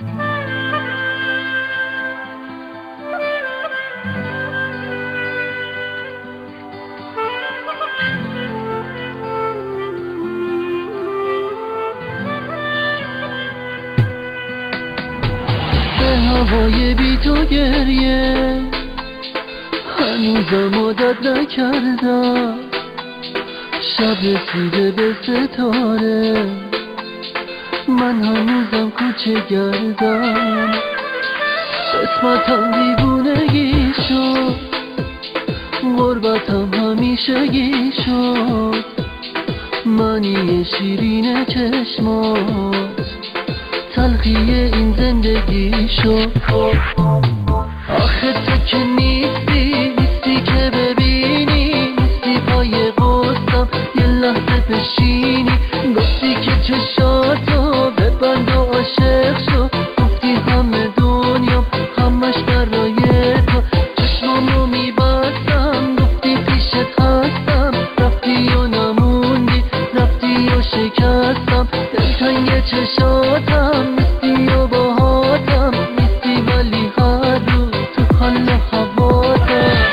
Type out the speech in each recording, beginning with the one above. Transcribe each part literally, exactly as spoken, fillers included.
هوای بی تو گریه هنوزم عادت نکردم، شب رسیده به ستاره من هنوزم کوچه گردم. قسمتم دیوونگی شد، غربتم همیشگی شد، منی شیرین چشمات تلخی این زندگی شد. آخه تو که نیستی، نیستی که ببینی، نیستی پای قصدم یه لحظه بشینی. گفتی که چشاتو ببند و عاشق شو، گفتی همه دنیام همش برای تو. چشمامو میبستم گفتی پیشت هستم، رفتی و نموندی، رفتی و شکستم. دلتنگ چشاتم نیستی و باهاتم نیستی، ولی هر روز تو حال و هواتم.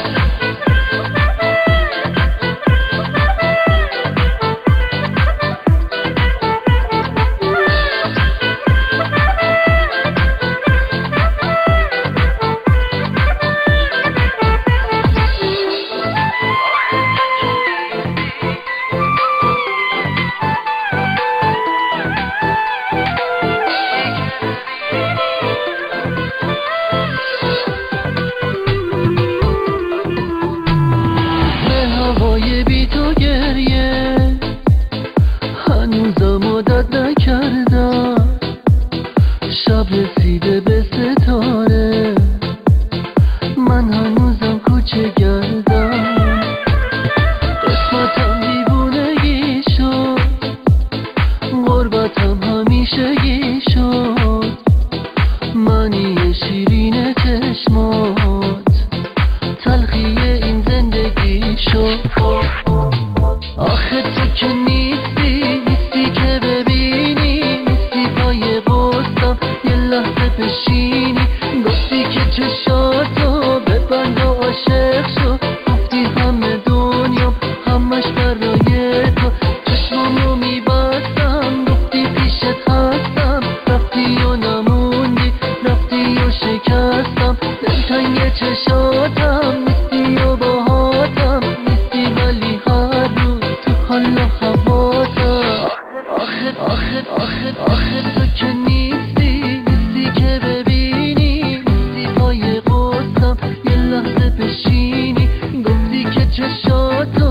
بی تو گریه هنوزم عادت نکردم، شب رسیده به ستاره من هنوزم کوچه گردم. قسمتم دیوونگی شد، غربتم همیشگی شد، منی شیرین چشمات تلخی این زندگی شد. آخه تو که نیستی، نیستی که ببینی، نیستی پای قصدم یه لحظه بشینی. گفتی که چشاتو ببند و عاشق شو، گفتی همه دنیام همش برای تو. چشمامو میبستم گفتی پیشت هستم، رفتی و نموندی، رفتی و شکستم. دلتنگ چشاتم نیستی و باهاتم نیستی، ولی هر روز تو حال و هواتم. آخه آخه آخه آخه تو که نیستی، نیستی که ببینی، نیستی پای قصدم یه لحظه بشینی. گفتی که چشاتو